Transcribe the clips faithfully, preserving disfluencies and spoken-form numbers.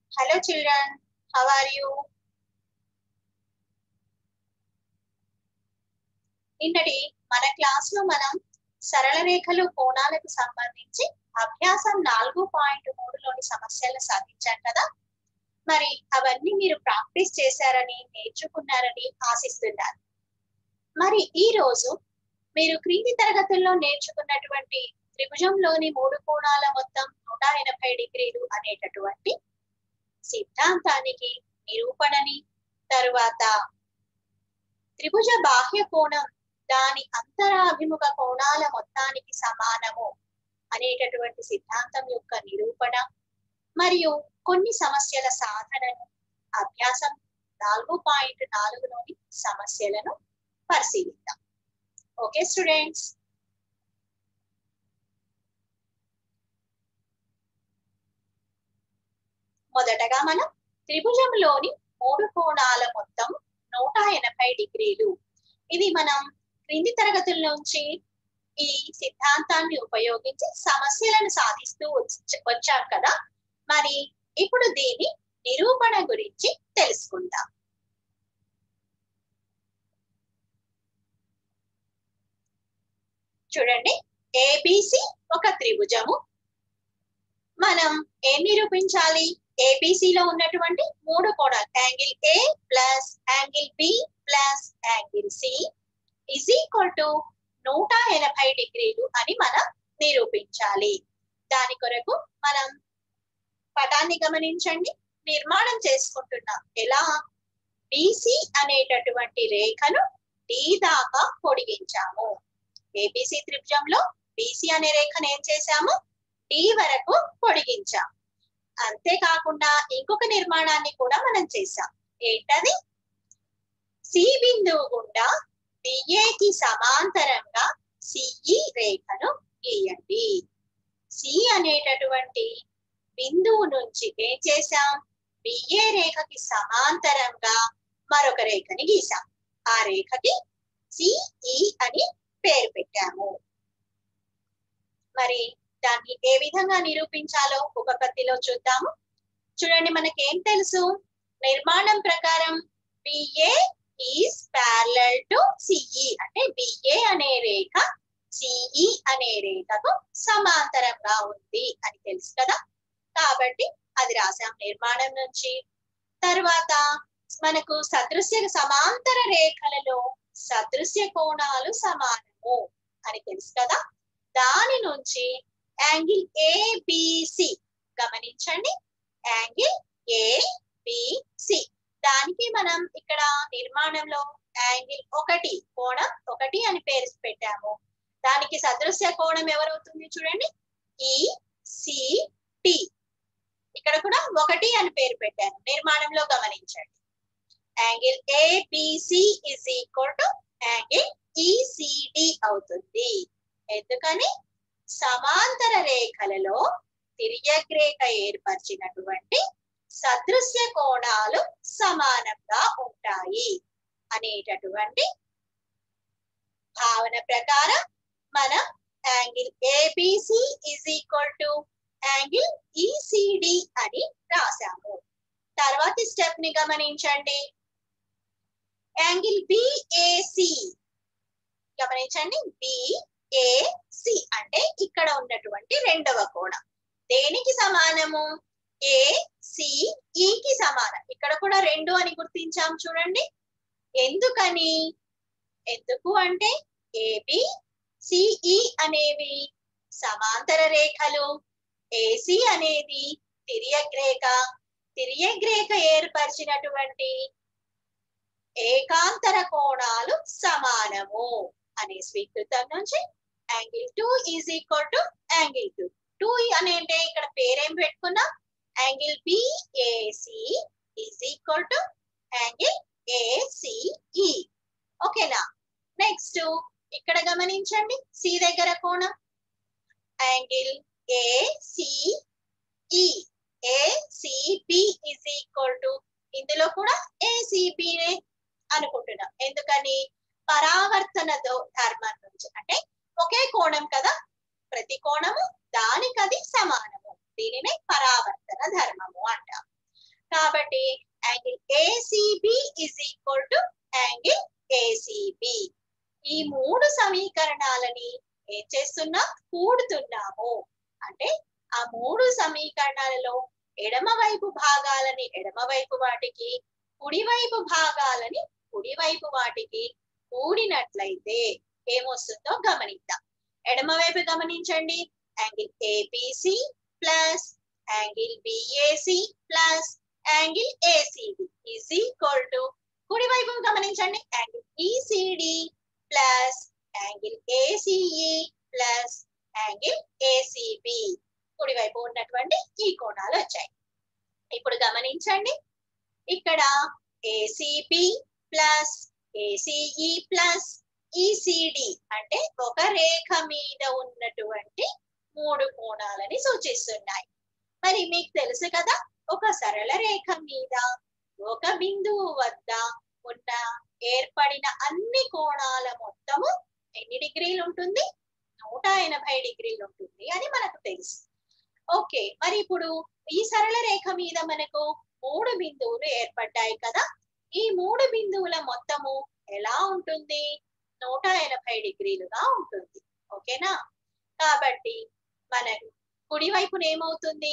Hello children, how are you? నిన్నటి మన class లో మనం సరళ రేఖలు కోణాలకు సంబంధించి అభ్యాసం నాలుగు పాయింట్ మూడులోని సమస్యలను సాధించాం కదా. మరి అవన్నీ మీరు ప్రాక్టీస్ చేశారని నేర్చుకున్నారని ఆశిస్తున్నాను. మరి ఈ రోజు మీరు క్రింది తరగతుల్లో నేర్చుకున్నటువంటి త్రిభుజంలోని మూడు కోణాల మొత్తం నూట ఎనభై డిగ్రీలు అనేటటువంటి సిద్ధాంతానికి నిరూపణని, తరువాత త్రిభుజ బాహ్య కోణం దాని అంతరాభిముఖ కోణాల మొత్తానికి సమానము అనేటటువంటి సిద్ధాంతం యొక్క నిరూపణ మరియు కొన్ని సమస్యల సాధనను అభ్యాసం నాలుగు పాయింట్ నాలుగులోని సమస్యలను పరిశీలిద్దాం. ఓకే స్టూడెంట్స్, మొదటగా మనం త్రిభుజంలోని మూడు కోణాల మొత్తం నూట ఎనభై డిగ్రీలు. ఇది మనం క్రింది తరగతుల నుంచి ఈ సిద్ధాంతాన్ని ఉపయోగించి సమస్యలను సాధిస్తూ వచ్చాం కదా. మరి ఇప్పుడు దీని నిరూపణ గురించి తెలుసుకుందాం. చూడండి, ఏబిసి ఒక త్రిభుజము. మనం ఏం నిరూపించాలి? ఏబిసిలో ఉన్నటువంటి మూడు కోణాలు angle A plus angle B plus angle C is equal to నూట ఎనభై డిగ్రీలు అని మనం నిరూపించాలి. దాని కొరకు మనం పటాన్ని గమనించండి, నిర్మాణం చేసుకుంటున్నాం. ఎలా? బిసి అనేటటువంటి రేఖను డి దాకా పొడిగించాము. ఏబిసి త్రిభుజంలో బిసి అనే రేఖను ఏం చేశాము? డి వరకు పొడిగించాం. అంతేకాకుండా ఇంకొక నిర్మాణాన్ని కూడా మనం చేశాం. ఏంటది? సి బిందువు గుండా బిఏకి సమాంతరంగా సిఈ రేఖను గీయండి. సి అనేటటువంటి బిందువు నుంచి ఏం చేశాం? బిఏ రేఖకి సమాంతరంగా మరొక రేఖని గీసాం. ఆ రేఖకి సిఈ అని పేరు పెట్టాము. మరి దాన్ని ఏ విధంగా నిరూపించాలో ఒక పత్తిలో చూద్దాము. చూడండి, మనకేం తెలుసు? నిర్మాణం ప్రకారం BA is parallel to CE, అంటే బిఏ అనే రేఖ సిఈ అనే రేఖకు సమాంతరంగా ఉంది అని తెలుసు కదా. కాబట్టి అది రాసాం నిర్మాణం నుంచి. తర్వాత మనకు సదృశ్య సమాంతర రేఖలలో సదృశ్య కోణాలు సమానము అని తెలుసు కదా. దాని నుంచి యాంగిల్ ఏబిసి గమనించండి, యాంగిల్ ఏబిసి దానికి మనం ఇక్కడ నిర్మాణంలో యాంగిల్ ఒకటి కోణం ఒకటి అని పేరు పెట్టాము. దానికి సదృశ్య కోణం ఎవరవుతుంది? చూడండి, ఈసిటి. ఇక్కడ కూడా ఒకటి అని పేరు పెట్టాను నిర్మాణంలో గమనించండి. Angle ABC is equal to angle ECD అవుతుంది. ఎందుకని? సమాంతర రేఖలలో తిర్యగ్రేఖ ఏర్పరిచినటువంటి సదృశ్య కోణాలు సమానంగా ఉంటాయి అనేటటువంటి భావన ప్రకారం మనం angle ABC is equal to angle ECD అని రాసాము. తర్వాతి స్టెప్ ని గమనించండి, యాంగిల్ బిఏసి గమనించండి. బిఏసి అంటే ఇక్కడ ఉన్నటువంటి రెండవ కోణం దేనికి సమానము? ఏసిఈకి సమానం. ఇక్కడ కూడా రెండు అని గుర్తించాం. చూడండి, ఎందుకని? ఎందుకు అంటే ఏబి సిఈ అనేవి సమాంతర రేఖలు, ఏసి అనేది తిర్యగ్రేఖ. తిర్యగ్రేఖ ఏర్పరిచినటువంటి ఏకాంతర కోణాలు సమానము అనే స్వీకృతం నుంచి angle two is equal to angle two. Two అని అంటే ఇక్కడ పేరేం పెట్టుకున్నాం? Angle BAC is equal to angle ACE. ఓకేనా? నెక్స్ట్ ఇక్కడ గమనించండి, సి దగ్గర కోణం angle ACE. ACB is equal to, ఇందులో కూడా ఏసిబి అనుకుంటున్నాం. ఎందుకని? పరావర్తన ధర్మం నుంచి, అంటే ఒకే కోణం కదా, ప్రతి కోణము దానికది సమానము. దీనినే పరావర్తన ధర్మము అంటాం. చేస్తున్నాం, కూడుతున్నాము. అంటే ఆ మూడు సమీకరణాలలో ఎడమవైపు భాగాలని ఎడమవైపు వాటికి, కుడివైపు భాగాలని కుడివైపు వాటికి కూడినట్లయితే ఏమొస్తుందో గమనిద్దాం. ఎడమవైపు గమనించండి, angle ABC plus angle BAC plus angle ACB is equal to, కుడివైపు గమనించండి, angle ECD plus angle ACE plus angle ACB. కుడివైపు ఉన్నటువంటి ఈ కోణాలు వచ్చాయి. ఇప్పుడు గమనించండి, ఇక్కడ ACB plus ACE plus ECD అంటే ఒక రేఖ మీద ఉన్నటువంటి మూడు కోణాలని సూచిస్తున్నాయి. మరి మీకు తెలుసు కదా, ఒక సరళ రేఖ మీద ఒక బిందువు వద్ద ఉన్న ఏర్పడిన అన్ని కోణాల మొత్తము ఎన్ని డిగ్రీలు ఉంటుంది? నూట ఎనభై డిగ్రీలు ఉంటుంది అని మనకు తెలుసు. ఓకే, మరి ఇప్పుడు ఈ సరళ రేఖ మీద మనకు మూడు బిందువులు ఏర్పడ్డాయి కదా, ఈ మూడు బిందువుల మొత్తము ఎలా ఉంటుంది? నూట ఎనభై డిగ్రీలుగా ఉంటుంది. ఓకేనా? కాబట్టి మనం కుడివైపున ఏమవుతుంది?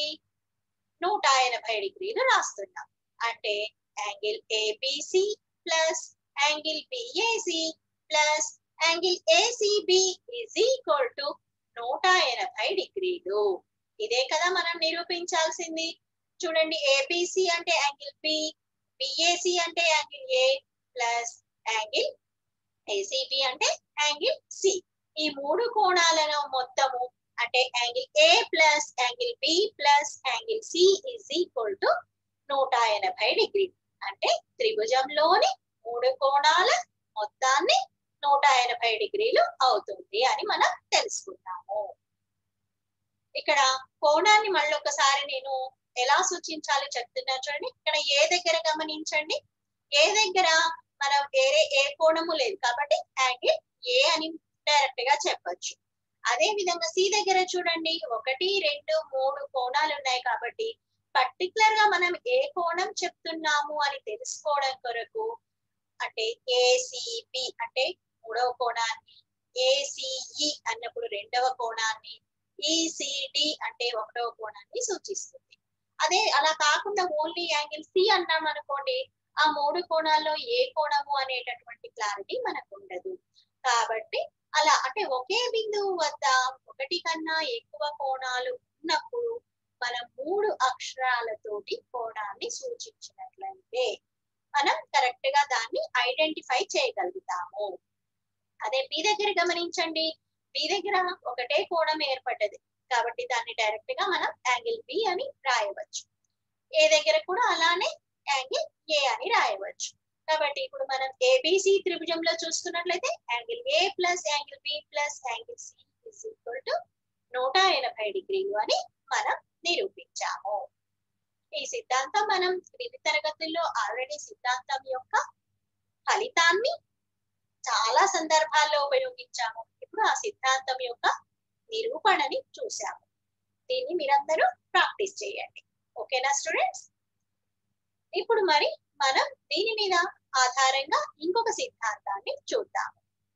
నూట ఎనభై డిగ్రీలు రాస్తున్నాం. అంటే angle ABC plus angle BAC plus angle ACB is equal to నూట ఎనభై డిగ్రీలు. ఇదే కదా మనం నిరూపించాల్సింది. చూడండి, ఏబిసి అంటే యాంగిల్ బి, బిఏసి అంటే angle A plus angle ACB అంటే యాంగిల్ సి. ఈ మూడు కోణాలను మొత్తము అంటే angle A plus angle B plus angle C is equal to నూట ఎనభై డిగ్రీ. అంటే త్రిభుజంలోని మూడు కోణాల మొత్తాన్ని నూట ఎనభై డిగ్రీలు అవుతుంది అని మనం తెలుసుకున్నాము. ఇక్కడ కోణాన్ని మళ్ళీ ఒకసారి నేను ఎలా సూచించాలి చెప్తున్నా చూడండి. ఇక్కడ ఏ దగ్గర గమనించండి, ఏ దగ్గర మనం వేరే ఏ కోణము లేదు కాబట్టి యాంగిల్ ఏ అని డైరెక్ట్ గా చెప్పొచ్చు. అదే విధంగా సి దగ్గర చూడండి, ఒకటి రెండు మూడు కోణాలు ఉన్నాయి కాబట్టి పర్టికులర్ గా మనం ఏ కోణం చెప్తున్నాము అని తెలుసుకోవడం కొరకు అంటే ఏసిబి అంటే మూడవ కోణాన్ని, ఏసిఈ అన్నప్పుడు రెండవ కోణాన్ని, ఈసిడి అంటే ఒకటవ కోణాన్ని సూచిస్తుంది. అదే అలా కాకుండా ఓన్లీ యాంగిల్ సి అన్నాం అనుకోండి, ఆ మూడు కోణాల్లో ఏ కోణము అనేటటువంటి క్లారిటీ మనకు ఉండదు. కాబట్టి అలా అంటే ఒకే బిందువు వద్ద ఒకటి కన్నా ఎక్కువ కోణాలు ఉన్నప్పుడు మనం మూడు అక్షరాలతోటి కోణాన్ని సూచించినట్లయితే మనం కరెక్ట్ గా దాన్ని ఐడెంటిఫై చేయగలుగుతాము. అదే బి దగ్గర గమనించండి, బి దగ్గర ఒకటే కోణం ఏర్పడ్డది కాబట్టి దాన్ని డైరెక్ట్ గా మనం యాంగిల్ బి అని రాయవచ్చు. ఏ దగ్గర కూడా అలానే యాంగిల్ ఏ అని రాయవచ్చు. కాబట్టి ఇప్పుడు మనం ఏబిసి త్రిభుజంలో చూసుకున్నట్లయితే angle A plus angle B plus angle C is equal to నూట ఎనభై డిగ్రీలు అని మనం నిరూపించాము. ఈ సిద్ధాంతం మనం క్రింది తరగతుల్లో ఆల్రెడీ సిద్ధాంతం యొక్క ఫలితాన్ని చాలా సందర్భాల్లో ఉపయోగించాము. ఇప్పుడు ఆ సిద్ధాంతం యొక్క నిరూపణని చూసాము. దీన్ని మీరందరూ ప్రాక్టీస్ చేయండి. ఓకేనా స్టూడెంట్స్? ఇప్పుడు మరి మనం దీని మీద ఆధారంగా ఇంకొక సిద్ధాంతాన్ని చూద్దాము.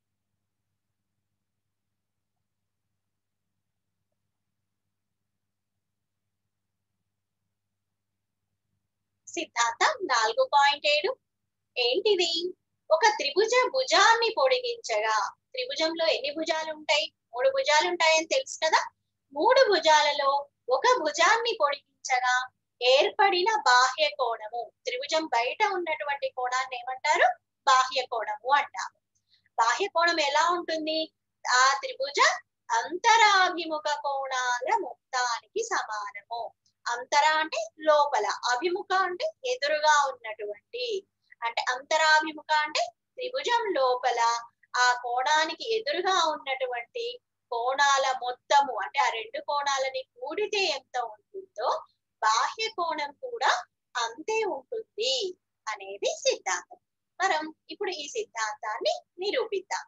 సిద్ధాంతం నాలుగు పాయింట్ ఏడు ఏంటిది? ఒక త్రిభుజ భుజాన్ని పొడిగించగా, త్రిభుజంలో ఎన్ని భుజాలు ఉంటాయి? మూడు భుజాలు ఉంటాయని తెలుసు కదా. మూడు భుజాలలో ఒక భుజాన్ని పొడిగించగా ఏర్పడిన బాహ్య కోణము, త్రిభుజం బయట ఉన్నటువంటి కోణాన్ని ఏమంటారు? బాహ్య కోణము అంటారు. బాహ్య కోణం ఎలా ఉంటుంది? ఆ త్రిభుజ అంతరాభిముఖ కోణాల మొత్తానికి సమానము. అంతర అంటే లోపల, అభిముఖ అంటే ఎదురుగా ఉన్నటువంటి, అంటే అంతరాభిముఖ అంటే త్రిభుజం లోపల ఆ కోణానికి ఎదురుగా ఉన్నటువంటి కోణాల మొత్తము అంటే ఆ రెండు కోణాలని కూడితే ఎంత ఉంటుందో బాహ్య కోణం కూడా అంతే ఉంటుంది అనేది సిద్ధాంతం. మనం ఇప్పుడు ఈ సిద్ధాంతాన్ని నిరూపిద్దాం.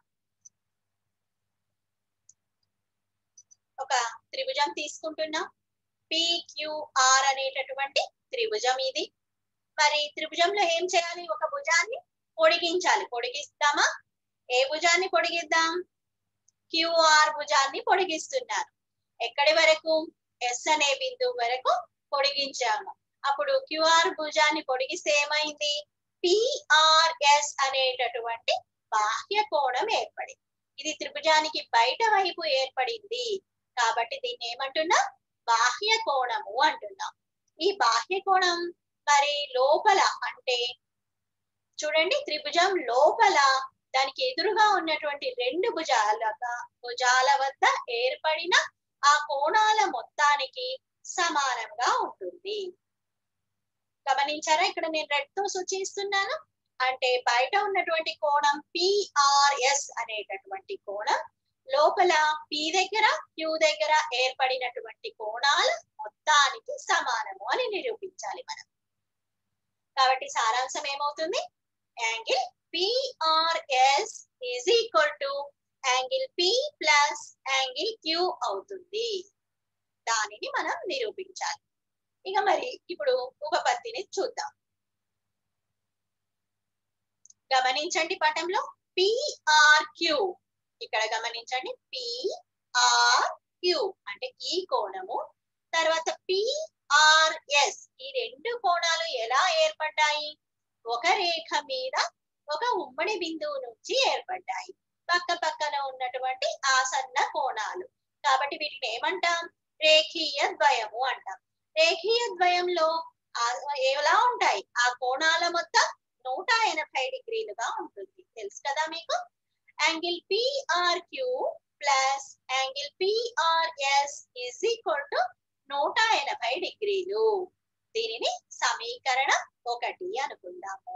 ఒక త్రిభుజం తీసుకుంటున్నాం, పిక్యూఆర్ అనేటటువంటి త్రిభుజం ఇది. మరి త్రిభుజంలో ఏం చేయాలి? ఒక భుజాన్ని పొడిగించాలి. పొడిగిస్తామా? ఏ భుజాన్ని పొడిగిద్దాం? క్యూఆర్ భుజాన్ని పొడిగిస్తున్నాను. ఎక్కడి వరకు? ఎస్ అనే బిందువు వరకు పొడిగించాము. అప్పుడు క్యూఆర్ భుజాన్ని పొడిగిస్తే ఏమైంది? పిఆర్ఎస్ అనేటటువంటి బాహ్య కోణం ఏర్పడింది. ఇది త్రిభుజానికి బయట వైపు ఏర్పడింది కాబట్టి దీన్ని ఏమంటున్నాం? బాహ్య కోణము అంటున్నాం. ఈ బాహ్య కోణం మరి లోపల అంటే చూడండి, త్రిభుజం లోపల దానికి ఎదురుగా ఉన్నటువంటి రెండు భుజాల భుజాల వద్ద ఏర్పడిన ఆ కోణాల మొత్తానికి సమానంగా ఉంటుంది. గమనించారా? ఇక్కడ నేను రెడ్ తో సూచిస్తున్నాను. అంటే బయట ఉన్నటువంటి కోణం పిఆర్ఎస్ అనేటటువంటి కోణం లోపల పి దగ్గర క్యూ దగ్గర ఏర్పడినటువంటి కోణాల మొత్తానికి సమానము అని నిరూపించాలి మనం. కాబట్టి సారాంశం ఏమవుతుంది? Angle PRS is equal to angle P plus angle Q అవుతుంది. దానిని మనం నిరూపించాలి. ఇక మరి ఇప్పుడు ఉపపత్తిని చూద్దాం. గమనించండి పటంలో పిఆర్క్యూ, ఇక్కడ గమనించండి పిఆర్క్యూ అంటే ఈ కోణము, తర్వాత పిఆర్ఎస్ ఈ రెండు కోణాలు ఎలా ఏర్పడ్డాయి? ఒక రేఖ మీద ఒక ఉమ్మడి బిందువు నుంచి ఏర్పడ్డాయి. పక్క పక్కన ఉన్నటువంటి ఆసన్న కోణాలు కాబట్టి వీటిని ఏమంటాం? రేఖీయ ద్వయము అంటాం. రేఖీయ ద్వయంలో ఎలా ఉంటాయి? ఆ కోణాల మొత్తం నూట ఎనభై డిగ్రీలుగా ఉంటుంది. తెలుసు కదా మీకు? Angle PRQ plus angle PRS is equal to నూట ఎనభై డిగ్రీలు. దీనిని సమీకరణం ఒకటి అనుకుందాము.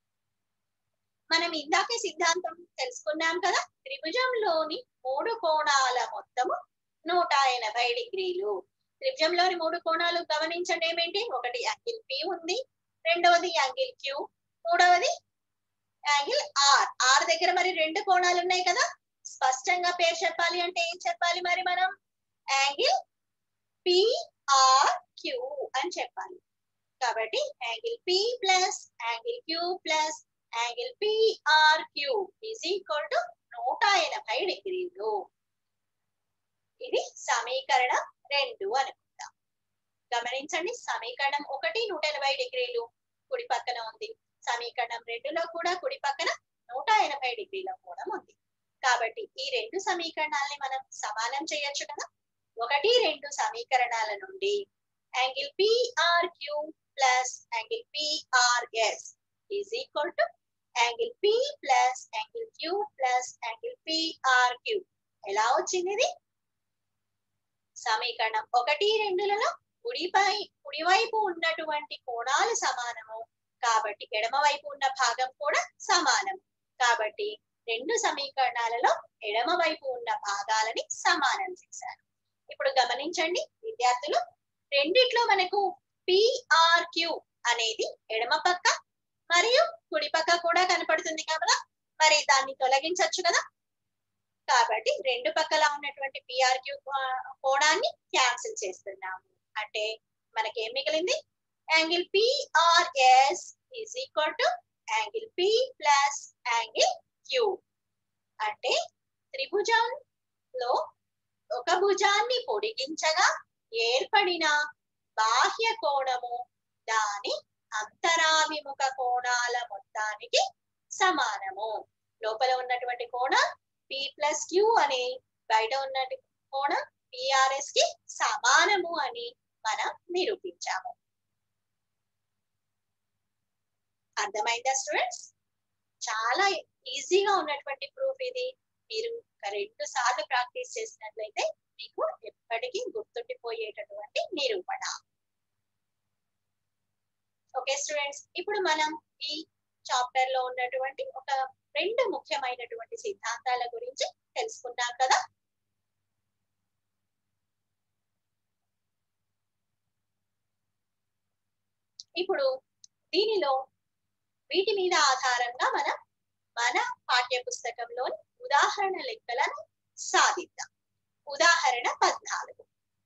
మనం ఇందాకే సిద్ధాంతం తెలుసుకున్నాం కదా, త్రిభుజంలోని మూడు కోణాల మొత్తము నూట ఎనభై డిగ్రీలు. త్రిభుజంలోని మూడు కోణాలు గమనించండి ఏమేంటి? ఒకటి యాంగిల్ పి ఉంది, రెండవది యాంగిల్ క్యూ, మూడవది యాంగిల్ ఆర్. ఆర్ దగ్గర మరి రెండు కోణాలు ఉన్నాయి కదా, స్పష్టంగా పేరు చెప్పాలి అంటే ఏం చెప్పాలి మరి మనం? యాంగిల్ పిఆర్క్యూ అని చెప్పాలి. కాబట్టి angle P plus angle Q plus angle PRQ is equal to నూట ఎనభై డిగ్రీలు. ఇది సమీకరణం రెండు అనుకుందాం. గమనించండి, సమీకరణం ఒకటి నూట ఎనభై డిగ్రీలు కుడి పక్కన ఉంది, సమీకరణం రెండులో కూడా కుడి పక్కన నూట ఎనభై డిగ్రీల కోణం ఉంది. కాబట్టి ఈ రెండు సమీకరణాలని మనం సమానం చేయొచ్చు కదా. ఒకటి రెండు సమీకరణాల నుండి angle PRQ plus angle PRS is equal to angle P plus angle Q plus angle PRQ. ఎలా వచ్చింది ఇది? సమీకరణం ఒకటి రెండులలో కుడిపై కుడివైపు ఉన్నటువంటి కోణాలు సమానము కాబట్టి ఎడమ వైపు ఉన్న భాగం కూడా సమానం. కాబట్టి రెండు సమీకరణాలలో ఎడమ వైపు ఉన్న భాగాలని సమానం చేశారు. ఇప్పుడు గమనించండి విద్యార్థులు, రెండిట్లో మనకు పిఆర్క్యూ అనేది ఎడమ పక్క మరియు కుడి పక్క కూడా కనపడుతుంది కదా, మరి దాన్ని తొలగించవచ్చు కదా. కాబట్టి రెండు పక్కల ఉన్నటువంటి పిఆర్క్యూ కోణాన్ని క్యాన్సిల్ చేస్తున్నాము. అంటే మనకి ఏం మిగిలింది? Angle PRS is equal to angle P plus angle Q. అంటే త్రిభుజంలో ఒక భుజాన్ని పొడిగించగా ఏర్పడిన బాహ్య కోణము దాని అంతరాభిముఖ కోణాల మొత్తానికి సమానము. లోపల ఉన్నటువంటి కోణం పి ప్లస్ క్యూ అని, బయట ఉన్నటువంటి కోణం పిఆర్ఎస్ కి సమానము అని మనం నిరూపించాము. అర్థమైందా స్టూడెంట్స్? చాలా ఈజీగా ఉన్నటువంటి ప్రూఫ్ ఇది. మీరు రెండు సార్లు ప్రాక్టీస్ చేసినట్లయితే మీకు ఎప్పటికీ గుర్తుండిపోయేటటువంటి నిరూపణ. ఓకే స్టూడెంట్స్, ఇప్పుడు మనం ఈ చాప్టర్ లో ఉన్నటువంటి ఒక రెండు ముఖ్యమైనటువంటి సిద్ధాంతాల గురించి తెలుసుకున్నాం కదా. ఇప్పుడు దీనిలో వీటి మీద ఆధారంగా మనం మన పాఠ్య పుస్తకంలోని ఉదాహరణ లెక్కలను సాధిద్దాం. ఉదాహరణ పద్నాలుగు.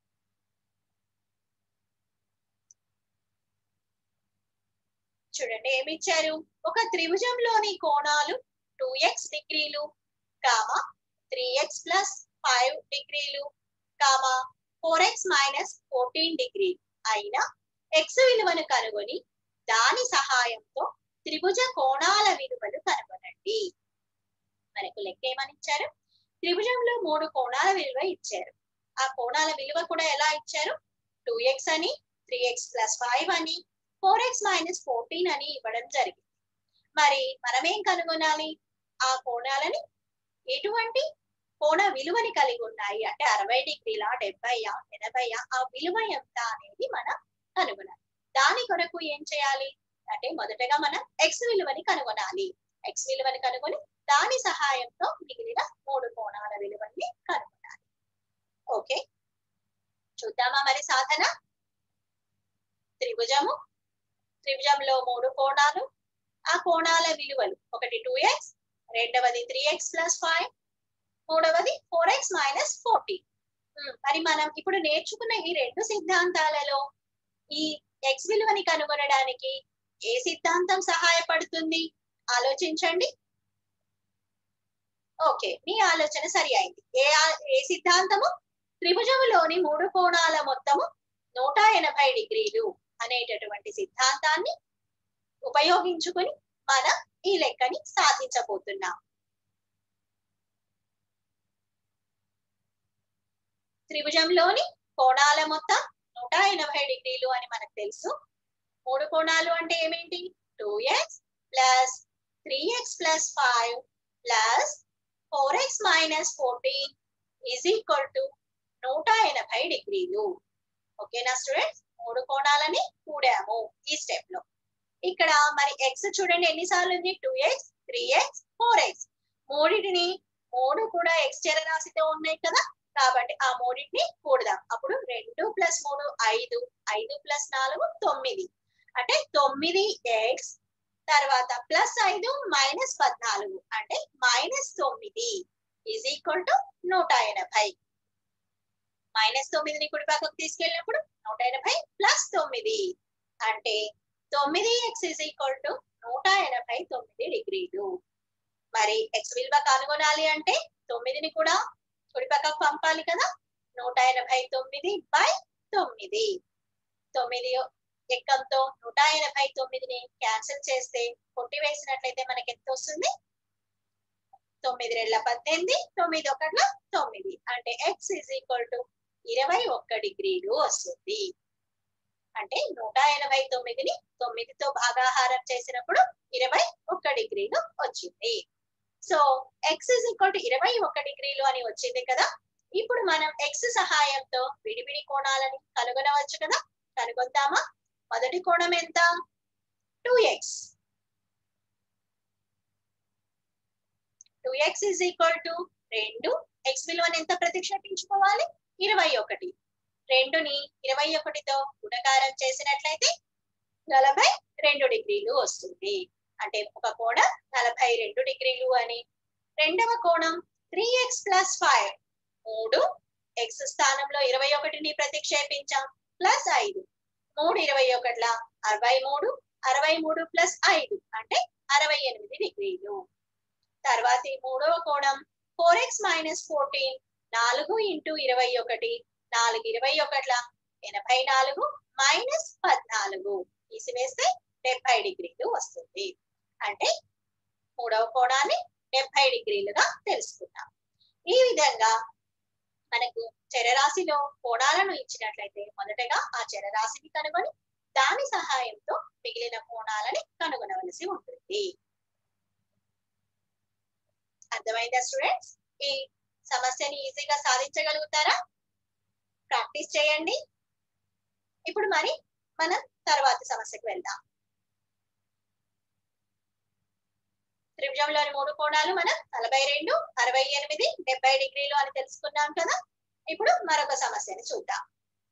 చూడండి ఏమిచ్చారు? ఒక త్రిభుజంలోని కోణాలు టూ ఎక్స్ డిగ్రీలు comma three x plus five డిగ్రీలు comma four x minus fourteen degree అయిన ఎక్స్ విలువను కనుగొని దాని సహాయంతో త్రిభుజ కోణాల విలువలు కనుగొనండి. మనకు లెక్క ఏమని ఇచ్చారు? త్రిభుజంలో మూడు కోణాల విలువ ఇచ్చారు. ఆ కోణాల విలువ కూడా ఎలా ఇచ్చారు? టూ ఎక్స్ అని, త్రీ ఎక్స్ ప్లస్ ఫైవ్ అని, ఫోర్ ఎక్స్ మైనస్ ఫోర్టీన్ అని ఇవ్వడం జరిగింది. మరి మనం ఏం కనుగొనాలి? ఆ కోణాలని ఎటువంటి కోణ విలువని కలిగి ఉన్నాయి అంటే అరవై డిగ్రీల, డెబ్బైయా, ఎనభైయా, ఆ విలువ ఎంత అనేది మనం కనుగొనాలి. దాని కొరకు ఏం చేయాలి అంటే మొదటగా మనం ఎక్స్ విలువని కనుగొనాలి. ఎక్స్ విలువని కనుగొని దాని సహాయంతో మిగిలిన మూడు కోణాల విలువని కనుగొనాలి. ఓకే, చూద్దామా మరి సాధన. త్రిభుజము, త్రిభుజంలో మూడు కోణాలు, ఆ కోణాల విలువలు ఒకటి టూ ఎక్స్, రెండవది త్రీ ఎక్స్ ప్లస్ ఫైవ్, మూడవది ఫోర్ ఎక్స్ మైనస్ ఫోర్టీన్. మరి మనం ఇప్పుడు నేర్చుకున్న ఈ రెండు సిద్ధాంతాలలో ఈ ఎక్స్ విలువని కనుగొనడానికి ఏ సిద్ధాంతం సహాయపడుతుంది? ఆలోచించండి. ఓకే, మీ ఆలోచన సరి అయింది. ఏ ఏ సిద్ధాంతము? త్రిభుజములోని మూడు కోణాల మొత్తము నూట ఎనభై డిగ్రీలు అనేటటువంటి సిద్ధాంతాన్ని ఉపయోగించుకుని మనం ఈ లెక్కని సాధించబోతున్నాం. త్రిభుజంలోని కోణాల మొత్తం నూట ఎనభై డిగ్రీలు అని మనకు తెలుసు. మూడు కోణాలు అంటే ఏమేంటి? Two x plus three x plus five plus four x minus fourteen is equal to నూట ఎనభై డిగ్రీలు. ఓకేనా స్టూడెంట్స్? మూడు కోణాలని కూడాము ఈ స్టెప్ లో. ఇక్కడ మరి ఎక్స్ చూడండి ఎన్నిసార్లు ఉంది? Two x, three x, four x. మూడింటిని మూడు కూడా ఎక్స్ చరరాశితో ఉన్నాయి కదా, కాబట్టి ఆ మూడింటిని కూడదాం. అప్పుడు రెండు ప్లస్ మూడు ఐదు, ఐదు ప్లస్ నాలుగు తొమ్మిది, అంటే తొమ్మిది ఎక్స్ తర్వాత ప్లస్ ఐదు మైనస్ పద్నాలుగు అంటే మైనస్ తొమ్మిది ఈజ్ ఈక్వల్ టు నూట ఎనభై. మైనస్ తొమ్మిదిని కుడి పక్కకు తీసుకెళ్ళినప్పుడు నూట ఎనభై ప్లస్ తొమ్మిది అంటే తొమ్మిది ఎక్స్ ఈజ్ ఈక్వల్ టు నూట ఎనభై తొమ్మిది డిగ్రీలు. మరి ఎక్స్ విలువ కనుగొనాలి అంటే తొమ్మిదిని కూడా కుడి పక్కకు పంపాలి కదా. నూట ఎనభై తొమ్మిది బై తొమ్మిది, తొమ్మిది ఎక్కంతో నూట ఎనభై తొమ్మిదిని క్యాన్సిల్ చేస్తే కొట్టివేసినట్లయితే మనకి ఎంత వస్తుంది? తొమ్మిది రెళ్ళ పద్దెనిమిది, తొమ్మిది ఒకట్ల తొమ్మిది అంటే ఎక్స్ ఈజ్ ఈక్వల్ టు ఇరవై ఒక్క డిగ్రీలు వస్తుంది. అంటే నూట ఎనభై తొమ్మిదిని తొమ్మిదితో భాగాహారం చేసినప్పుడు ఇరవై ఒక్క డిగ్రీలు వచ్చింది. So x is equal to ఇరవై ఒక్క డిగ్రీలు అని వచ్చింది కదా. ఇప్పుడు మనం ఎక్స్ సహాయంతో విడివిడి కోణాలని కనుగొనవచ్చు కదా. కనుగొందామా? మొదటి కోణం ఎంత? Two x. Two x is equal to రెండు, ఎక్స్ విలువను ఎంత ప్రతిక్షేపించుకోవాలి? ఇరవై ఒకటి. రెండుని ఇరవై ఒకటితో గుణకారం చేసినట్లయితే నలభై రెండు డిగ్రీలు వస్తుంది. అంటే ఒక కోణం నలభై రెండు డిగ్రీలు అని. రెండవ కోణం త్రీ ఎక్స్ ప్లస్ ఫైవ్, మూడు ఎక్స్ స్థానంలో ఇరవై ఒకటిని ప్రతిక్షేపించాం ప్లస్ ఐదు, మూడు ఇరవై ఒకట్ల అరవై మూడు, అరవై మూడు ప్లస్ ఐదు అంటే అరవై ఎనిమిది డిగ్రీలు. తర్వాత మూడవ కోణం ఫోర్ ఎక్స్ మైనస్ ఫోర్టీన్, నాలుగు ఇంటూ ఇరవై ఒకటి, నాలుగు ఇరవై ఒకట్ల ఎనభై నాలుగు మైనస్ పద్నాలుగు తీసివేస్తే డెబ్బై డిగ్రీలు వస్తుంది. అంటే మూడవ కోణాన్ని డెబ్బై డిగ్రీలుగా తెలుసుకున్నాం. ఈ విధంగా మనకు చరరాశిలో కోణాలను ఇచ్చినట్లయితే మొదటగా ఆ చరరాశిని కనుగొని దాని సహాయంతో మిగిలిన కోణాలని కనుగొనవలసి ఉంటుంది. అర్థమైందా స్టూడెంట్స్? ఈ సమస్యని ఈజీగా సాధించగలుగుతారా? ప్రాక్టీస్ చేయండి. ఇప్పుడు మరి మనం తర్వాతి సమస్యకు వెళ్దాం. త్రిభుజంలోని మూడు కోణాలు మనం నలభై రెండు, అరవై ఎనిమిది, డెబ్బై డిగ్రీలు అని తెలుసుకున్నాం కదా. ఇప్పుడు మరొక సమస్యని చూద్దాం.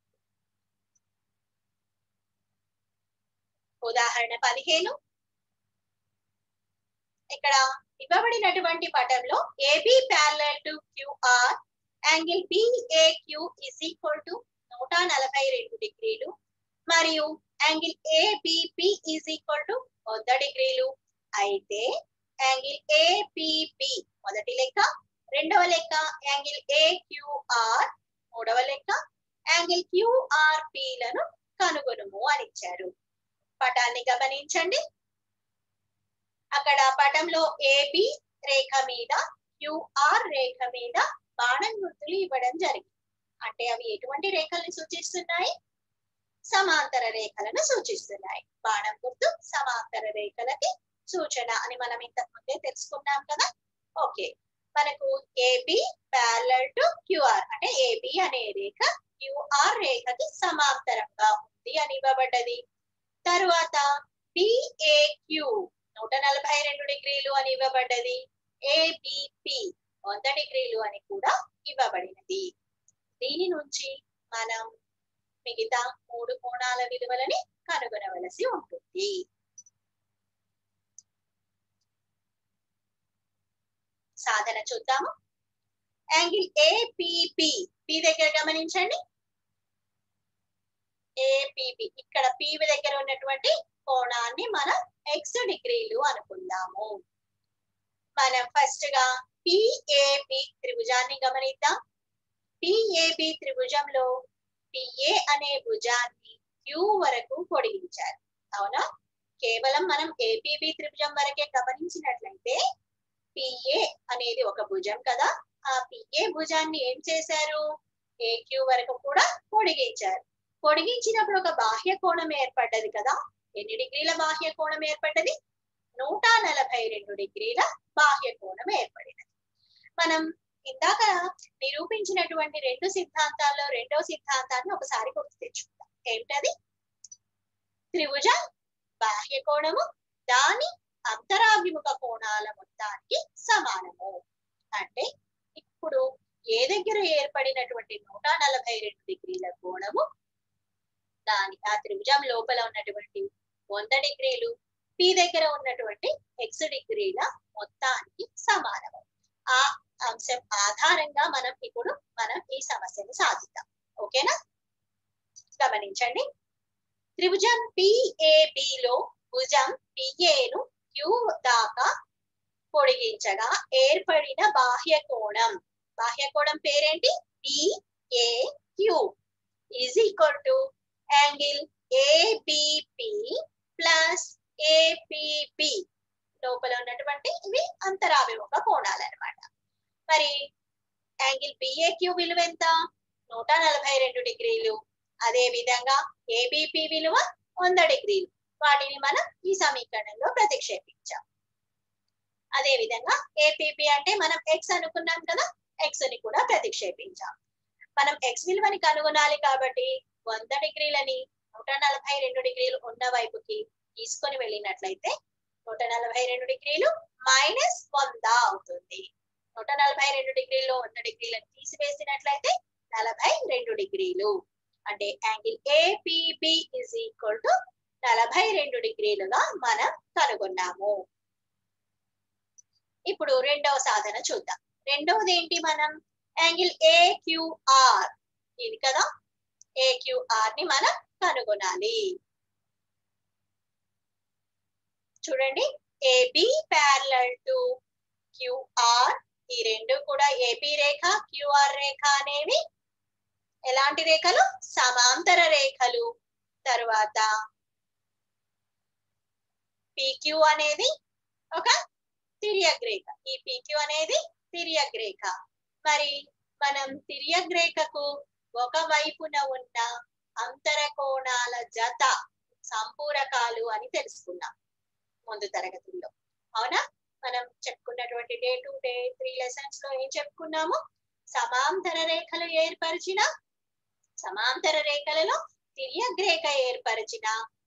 ఉదాహరణ పదిహేను. ఇక్కడ ఇవ్వబడినటువంటి పటంలో AB parallel to QR, angle BAQ is equal to నూట నలభై రెండు డిగ్రీలు మరియు angle ABP is equal to వంద డిగ్రీలు అయితే యాంగిల్ ఏబిబి మొదటి లెక్క రెండవ లెక్క యాంగిల్ ఏక్యూఆర్, మూడవ లెక్క యాంగిల్ క్యూఆర్పి లను కనుగొనుము అని ఇచ్చారు. పటాన్ని గమనించండి. అక్కడ పటంలో ఏబి రేఖ మీద క్యూఆర్ రేఖ మీద బాణం గుర్తులు ఇవ్వడం జరిగింది. అంటే అవి ఎటువంటి రేఖల్ని సూచిస్తున్నాయి? సమాంతర రేఖలను సూచిస్తున్నాయి. బాణం గుర్తు సమాంతర రేఖలకి సూచన అని మనం ఇంతకు ముందే తెలుసుకున్నాం కదా. ఓకే, మనకు ఏబి ప్యారలల్ టు క్యూఆర్ అంటే ఏబి అనే రేఖ క్యూఆర్ రేఖకి సమాంతరంగా ఉంది అని ఇవ్వబడ్డది. తరువాత పిఏక్యూ నూట నలభై రెండు డిగ్రీలు అని ఇవ్వబడ్డది. ఏబిపి వంద డిగ్రీలు అని కూడా ఇవ్వబడినది. దీని నుంచి మనం మిగతా మూడు కోణాల విలువలని కనుగొనవలసి ఉంటుంది. సాధన చూద్దాము. యాంగిల్ ఏపీపి, పి దగ్గర గమనించండి. ఏపీపి ఇక్కడ పి దగ్గర ఉన్నటువంటి కోణాన్ని మనం ఎక్స్ డిగ్రీలు అనుకుందాము. మనం ఫస్ట్ గా పిఏబి త్రిభుజాన్ని గమనిద్దాం. పిఏబి త్రిభుజంలో పిఏ అనే భుజాన్ని క్యూ వరకు పొడిగించారు. అవునా? కేవలం మనం ఏపీబి త్రిభుజం వరకే గమనించినట్లయితే పిఏ అనేది ఒక భుజం కదా, ఆ పిఏ భుజాన్ని ఏం చేశారు? ఏక్యూ వరకు కూడా పొడిగించారు. పొడిగించినప్పుడు ఒక బాహ్య కోణం ఏర్పడ్డది కదా. ఎన్ని డిగ్రీల బాహ్య కోణం ఏర్పడ్డది? నూట నలభై రెండు డిగ్రీల బాహ్య కోణం ఏర్పడినది. మనం ఇందాక నిరూపించినటువంటి రెండు సిద్ధాంతాల్లో రెండో సిద్ధాంతాన్ని ఒకసారి గుర్తు తెచ్చుకుందాం. ఏమిటది? త్రిభుజ బాహ్య కోణము దాని అంతరాభిముఖ కోణాల మొత్తానికి సమానము. అంటే ఇప్పుడు ఏ దగ్గర ఏర్పడినటువంటి నూట నలభై రెండు డిగ్రీల కోణము దాని ఆ త్రిభుజం లోపల ఉన్నటువంటి వంద డిగ్రీలు పి దగ్గర ఉన్నటువంటి ఎక్స్ డిగ్రీల మొత్తానికి సమానము. ఆ అంశం ఆధారంగా మనం ఇప్పుడు మనం ఈ సమస్యను సాధిద్దాం. ఓకేనా? గమనించండి. త్రిభుజం పిఏబిలో భుజం పిఏను క్యూ దాకా పొడిగించగా ఏర్పడిన బాహ్య కోణం, బాహ్య కోణం పేరేంటి? PAQ is equal to angle ABP plus APB. లోపల ఉన్నటువంటి ఇవి అంతరాభిముఖ కోణాలు అన్నమాట. మరి యాంగిల్ పిఏక్యూ విలువ ఎంత? నూట నలభై రెండు డిగ్రీలు. అదే విధంగా ఏబిపి విలువ వంద డిగ్రీలు. వాటిని మనం ఈ సమీకరణంలో ప్రతిక్షేపించాం. అదే విధంగా ఏపీపి అంటే మనం ఎక్స్ అనుకున్నాం కదా, ఎక్స్ ని కూడా ప్రతిక్షేపించాం. మనం ఎక్స్ విలువని కనుగొనాలి కాబట్టి వంద డిగ్రీలని నూట నలభై రెండు డిగ్రీలు ఉన్న వైపుకి తీసుకొని వెళ్ళినట్లయితే నూట నలభై రెండు డిగ్రీలు మైనస్ వంద అవుతుంది. నూట నలభై రెండు డిగ్రీల్లో వంద డిగ్రీలను తీసివేసినట్లయితే నలభై రెండు డిగ్రీలు. అంటే angle APB is equal to నలభై రెండు డిగ్రీలుగా మనం కనుగొన్నాము. ఇప్పుడు రెండవ సాధన చూద్దాం. రెండవది ఏంటి? మనం యాంగిల్ ఏక్యూఆర్ ఇది కదా, ఏక్యూఆర్ ని మనం కనుగొనాలి. చూడండి, ఏబి ప్యారలల్ టు క్యూఆర్, ఈ రెండు కూడా ఏబి రేఖ క్యూఆర్ రేఖ అనేవి ఎలాంటి రేఖలు? సమాంతర రేఖలు. తరువాత పిక్యూ అనేది ఒక తిర్యక్ రేఖ. ఈ పిక్యూ అనేది తిర్యక్ రేఖ. మరి మనం తిర్యక్ రేఖకు ఒక వైపున ఉన్న అంతర కోణాల జత సంపూరకాలు అని తెలుసుకున్నాం ముందు తరగతుల్లో. అవునా? మనం చెప్పుకున్నటువంటి day two day three lessons లో ఏం చెప్పుకున్నాము? సమాంతర రేఖలు ఏర్పరిచిన సమాంతర రేఖలలో తిర్యక్ రేఖ ఏర్పరిచిన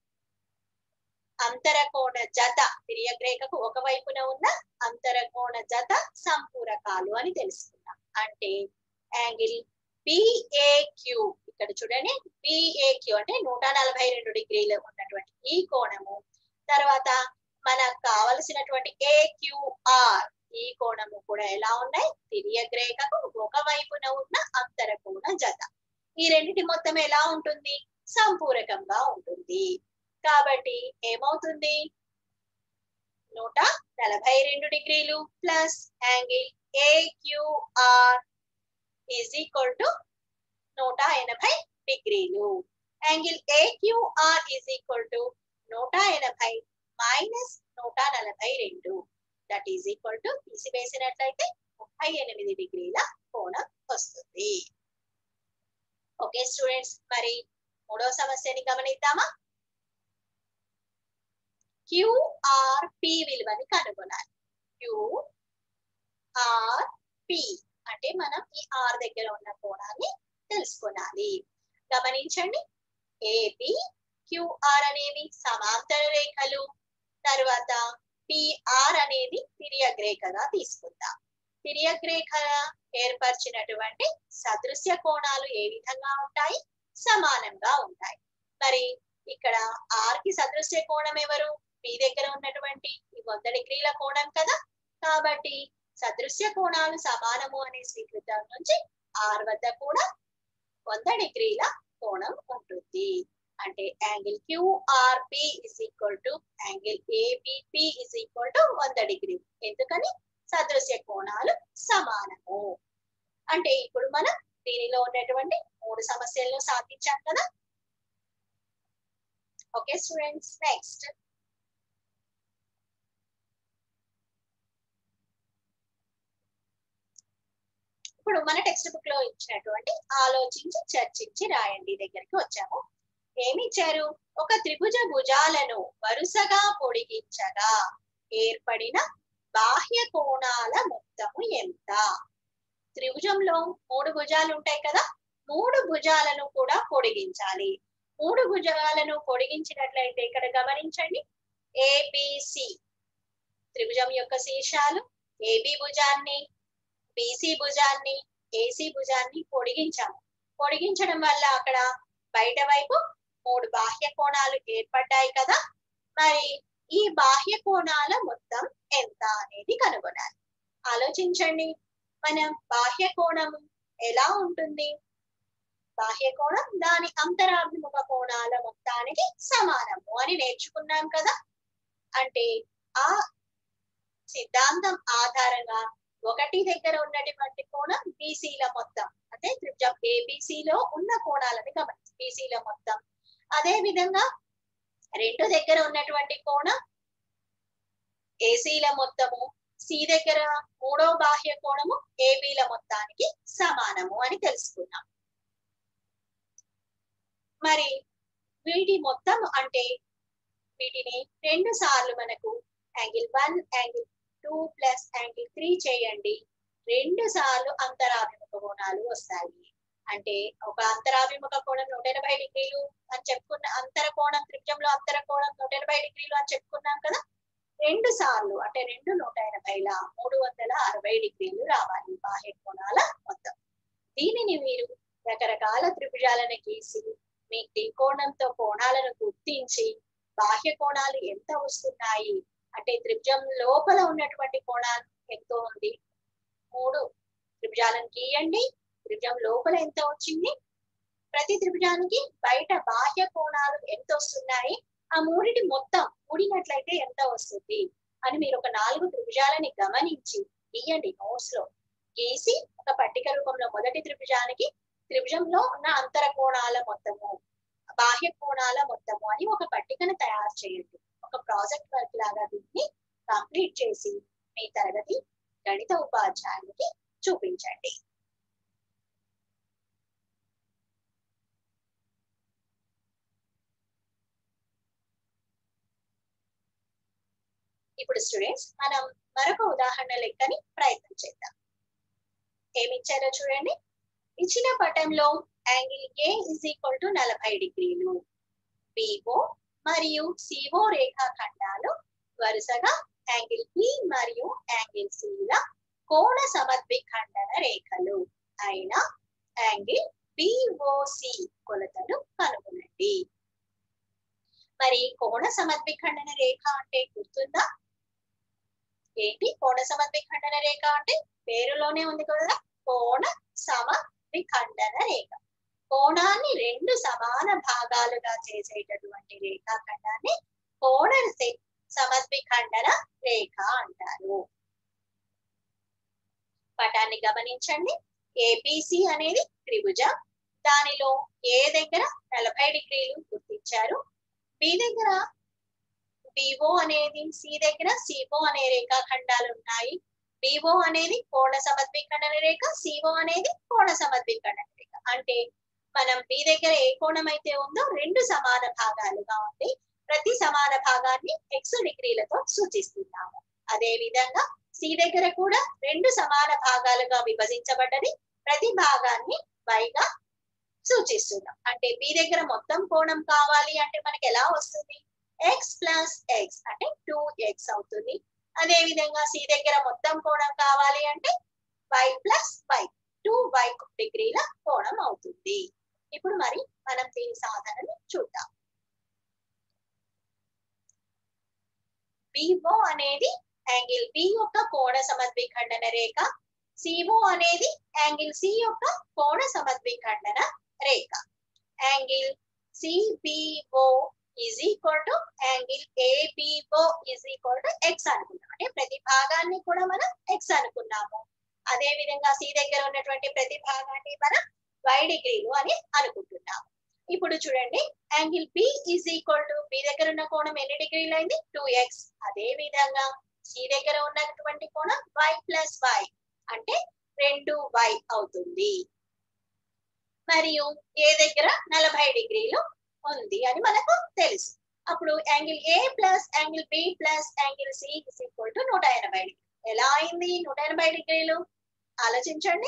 అంతర కోణ జత, తిర్యక్ రేఖకు ఒక వైపున ఉన్న అంతర కోణ జత సంపూరకాలు అని తెలుసుకున్నాం. అంటే యాంగిల్ పిఏక్యూ, ఇక్కడ చూడండి పిఏక్యూ అంటే నూట నలభై రెండు డిగ్రీలు ఉన్నటువంటి ఈ కోణము, తర్వాత మనకు కావలసినటువంటి ఏక్యూఆర్ ఈ కోణము కూడా ఎలా ఉన్నాయి? తిర్యక్ రేఖకు ఒక వైపున ఉన్న అంతర కోణ జత. ఈ రెండింటి మొత్తం ఎలా ఉంటుంది? సంపూరకంగా ఉంటుంది. కాబట్టి ఏమవుతుంది? నూట నలభై రెండు డిగ్రీలు plus angle AQR is equal to నూట ఎనభై డిగ్రీలు. Angle AQR is equal to నూట ఎనభై మైనస్ నూట నలభై రెండు దట్ ఈజ్ ఈక్వల్ టు తీసివేసినట్లయితే ముప్పై ఎనిమిది డిగ్రీల కోణం వస్తుంది. ఓకే స్టూడెంట్స్, మరి మూడో సమస్యని గమనిద్దామా. క్యూఆర్పి విలువని కనుగొనాలి. క్యూఆర్పి అంటే మనం ఈ ఆర్ దగ్గర ఉన్న కోణాన్ని తెలుసుకోవాలి. గమనించండి, ఏబి క్యూఆర్ అనేవి సమాంతర రేఖలు, తర్వాత పిఆర్ అనేది తిర్యక్ రేఖగా తీసుకుందాం. తిర్యక్ రేఖ ఏర్పరిచినటువంటి సదృశ్య కోణాలు ఏ విధంగా ఉంటాయి? సమానంగా ఉంటాయి. మరి ఇక్కడ ఆర్ కి సదృశ్య కోణం ఎవరు? పి దగ్గర ఉన్నటువంటి ఈ వంద డిగ్రీల కోణం కదా. కాబట్టి సదృశ్య కోణాలు సమానము అనే స్వీకృతం నుంచి ఆర్ వద్ద కూడా వంద డిగ్రీల కోణం ఉంటుంది. అంటే angle QRP is equal to angle ABP is equal to వంద డిగ్రీ. ఎందుకని? సదృశ్య కోణాలు సమానము. అంటే ఇప్పుడు మనం దీనిలో ఉన్నటువంటి మూడు సమస్యలను సాధించాం కదా. ఓకే స్టూడెంట్స్, నెక్స్ట్ ఇప్పుడు మన టెక్స్ట్ బుక్ లో ఇచ్చినటువంటి ఆలోచించి చర్చించి రాయండి దగ్గరికి వచ్చాము. ఏమి ఇచ్చారు? ఒక త్రిభుజ భుజాలను వరుసగా పొడిగించగా ఏర్పడిన బాహ్య కోణాల మొత్తము ఎంత? త్రిభుజంలో మూడు భుజాలు ఉంటాయి కదా, మూడు భుజాలను కూడా పొడిగించాలి. మూడు భుజాలను పొడిగించినట్లయితే ఇక్కడ గమనించండి, ఏబిసి త్రిభుజం యొక్క శీర్షాలు ఏబి భుజాన్ని, బిసి భుజాన్ని, ఏసి భుజాన్ని పొడిగించాము. పొడిగించడం వల్ల అక్కడ బయట వైపు మూడు బాహ్య కోణాలు ఏర్పడ్డాయి కదా. మరి ఈ బాహ్య కోణాల మొత్తం ఎంత అనేది కనుగొనాలి. ఆలోచించండి, మనం బాహ్య కోణం ఎలా ఉంటుంది? బాహ్య కోణం దాని అంతరాభిముఖ కోణాల మొత్తానికి సమానము అని నేర్చుకున్నాం కదా. అంటే ఆ సిద్ధాంతం ఆధారంగా ఒకటి దగ్గర ఉన్నటువంటి కోణం బీసీల మొత్తం, అంటే త్రిభుజం ఏబిసిలో ఉన్న కోణాలని గమనించి బీసీల మొత్తం. అదే విధంగా రెండు దగ్గర ఉన్నటువంటి కోణం ఏసీల మొత్తము, సి దగ్గర మూడో బాహ్య కోణము ఏబీల మొత్తానికి సమానము అని తెలుసుకున్నాం. మరి వీటి మొత్తం అంటే వీటిని రెండు సార్లు మనకు angle one angle two plus angle three చేయండి, రెండు సార్లు అంతరాభిముఖ కోణాలు వస్తాయి. అంటే ఒక అంతరాభిముఖ కోణం నూట ఎనభై డిగ్రీలు అని చెప్పుకున్న, అంతర కోణం త్రిభుజంలో అంతర కోణం నూట ఎనభై డిగ్రీలు అని చెప్పుకున్నాం కదా. రెండు సార్లు అంటే రెండు నూట ఎనభైల మూడు వందల అరవై డిగ్రీలు రావాలి బాహ్య కోణాల మొత్తం. దీనిని మీరు రకరకాల త్రిభుజాలను గీసి మీ త్రికోణంతో కోణాలను గుర్తించి బాహ్య కోణాలు ఎంత వస్తున్నాయి అంటే త్రిభుజం లోపల ఉన్నటువంటి కోణాలు ఎంతో ఉంది, మూడు త్రిభుజాలను గీయండి, త్రిభుజం లోపల ఎంత వచ్చింది, ప్రతి త్రిభుజానికి బయట బాహ్య కోణాలు ఎంత వస్తున్నాయి, ఆ మూడిటి మొత్తం కూడినట్లయితే ఎంత వస్తుంది అని మీరు ఒక నాలుగు త్రిభుజాలని గమనించి గీయండి. నోట్స్ లో గీసి ఒక పట్టిక రూపంలో మొదటి త్రిభుజానికి త్రిభుజంలో ఉన్న అంతర కోణాల మొత్తము, బాహ్య కోణాల మొత్తము అని ఒక పట్టికను తయారు చేయండి. ఒక ప్రాజెక్ట్ వర్క్ లాగా దీన్ని కంప్లీట్ చేసి మీ తరగతి గణిత ఉపాధ్యాయునికి చూపించండి. ఇప్పుడు స్టూడెంట్స్ మనం మరొక ఉదాహరణ లెక్కని ప్రయత్నం చేద్దాం. ఏమి ఇచ్చారో చూడండి. ఇచ్చిన పటంలో angle A is equal to నలభై డిగ్రీలు, బిఓ మరియు సిఓ రేఖాఖండాలు వరుసగా యాంగిల్ బి మరియు యాంగిల్ సిల కోణ సమద్విఖండన రేఖలు అయిన యాంగిల్ బిఓసి కొలతను కనుగొనండి. మరి కోణ సమద్విఖండన రేఖ అంటే గుర్తుందా? ఏంటి కోణ సమద్విఖండన రేఖ అంటే? పేరులోనే ఉంది కదా, కోణ సమద్విఖండన రేఖ. కోణాన్ని రెండు సమాన భాగాలుగా చేసేటటువంటి రేఖాఖండాన్ని కోణ సమద్విఖండన రేఖ అంటారు. పటాన్ని గమనించండి. ఏబిసి అనేది త్రిభుజం. దానిలో ఏ దగ్గర నలభై డిగ్రీలు గుర్తించారు. బి దగ్గర బిఓ అనేది, సి దగ్గర సిఓ అనే రేఖాఖండాలు ఉన్నాయి. బిఓ అనేది కోణ సమద్విఖండన రేఖ, సిఓ అనేది కోణ సమద్విఖండన రేఖ. అంటే మనం బి దగ్గర ఏ కోణం అయితే ఉందో రెండు సమాన భాగాలుగా ఉంది. ప్రతి సమాన భాగాన్ని ఎక్స్ డిగ్రీలతో సూచిస్తున్నాము. అదే విధంగా సి దగ్గర కూడా రెండు సమాన భాగాలుగా విభజించబడ్డది. ప్రతి భాగాన్ని వైగా సూచిస్తున్నాం. అంటే బి దగ్గర మొత్తం కోణం కావాలి అంటే మనకి ఎలా వస్తుంది? ఎక్స్ ప్లస్ ఎక్స్ అంటే టూ ఎక్స్ అవుతుంది. అదే విధంగా సి దగ్గర మొత్తం కోణం కావాలి అంటే y plus y, two y డిగ్రీల కోణం అవుతుంది. ఇప్పుడు మరి మనం దీని సాధనని చూద్దాం. బిఓ అనేది యాంగిల్ బి యొక్క కోణ సమద్విఖండన రేఖ, సిఓ అనేది యాంగిల్ సి యొక్క కోణ సమద్విఖండన రేఖ. Angle CBO is equal to angle ABO is equal to x అనుకున్నాం. అంటే ప్రతి భాగాన్ని కూడా మనం ఎక్స్ అనుకున్నాము. అదే విధంగా సి దగ్గర ఉన్నటువంటి ప్రతి భాగాన్ని మనం వై డిగ్రీలు అని అనుకుంటున్నాము. ఇప్పుడు చూడండి, angle B is equal to B దగ్గర ఉన్న కోణం ఎన్ని డిగ్రీలు అయింది? Two x. అదే విధంగా సి దగ్గర ఉన్నటువంటి కోణం వై ప్లస్ వై అంటే రెండు వై అవుతుంది. మరియు ఏ దగ్గర నలభై డిగ్రీలు ఉంది అని మనకు తెలుసు. అప్పుడు angle A plus angle B plus angle C is equal to నూట ఎనభై డిగ్రీ. ఎలా అయింది నూట ఎనభై డిగ్రీలు? ఆలోచించండి.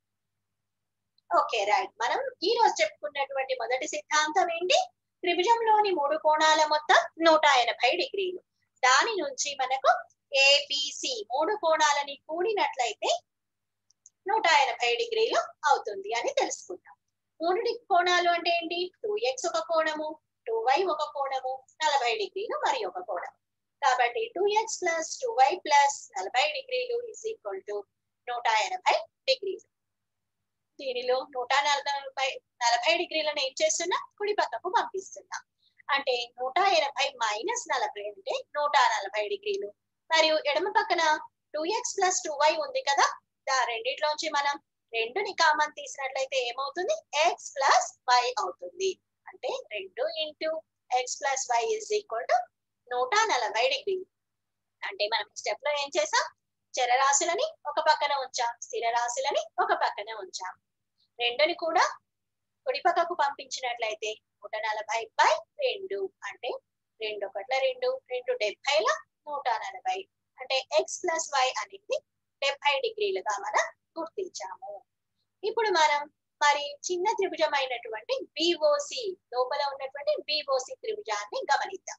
Okay right. మనం ఈ రోజు చెప్పుకున్నటువంటి మొదటి సిద్ధాంతం ఏంటి? త్రిభుజంలోని మూడు కోణాల మొత్తం నూట ఎనభై డిగ్రీలు. దాని నుంచి మనకు ఏబిసి మూడు కోణాలని కూడినట్లయితే నూట ఎనభై డిగ్రీలు అవుతుంది అని తెలుసుకుంటాం. మూడు కోణాలు అంటే ఏంటి? టూ ఎక్స్ ఒక కోణము, టూ వై ఒక కోణము, నలభై డిగ్రీలు మరి ఒక కోణము. కాబట్టి two x plus two y plus నలభై డిగ్రీలు ఇస్ ఈక్వల్ టు నూట ఎనభై డిగ్రీలు. దీనిలో నూట నలభై నలభై డిగ్రీలను ఏం చేస్తున్నా? కుడి పక్కకు పంపిస్తున్నా. అంటే నూట ఎనభై మైనస్ నలభై అంటే నూట నలభై డిగ్రీలు. మరియు ఎడమ పక్కన two x plus two y ఉంది కదా, దా రెండిట్లోంచి మనం రెండుని కామన్ తీసినట్లయితే ఏమవుతుంది? ఎక్స్ ప్లస్ వై అవుతుంది. అంటే రెండు into x plus y is equal to నూట నలభై డిగ్రీలు. అంటే మనం స్టెప్ లో ఏం చేసాం? చరరాశులని ఒక పక్కన ఉంచాం, స్థిర రాశులని ఒక పక్కన ఉంచాం. రెండుని కూడా కుడి పక్కకు పంపించినట్లయితే నూట నలభై బై రెండు అంటే రెండు ఒకట్ల రెండు, రెండు డెబ్బైల నూట నలభై అంటే ఎక్స్ ప్లస్ వై అనేది డెబ్బై డిగ్రీలుగా మనం గుర్తించాము. ఇప్పుడు మనం మరి చిన్న త్రిభుజమైనటువంటి బిఓసి లోపల ఉన్నటువంటి బిఓసి త్రిభుజాన్ని గమనిద్దాం.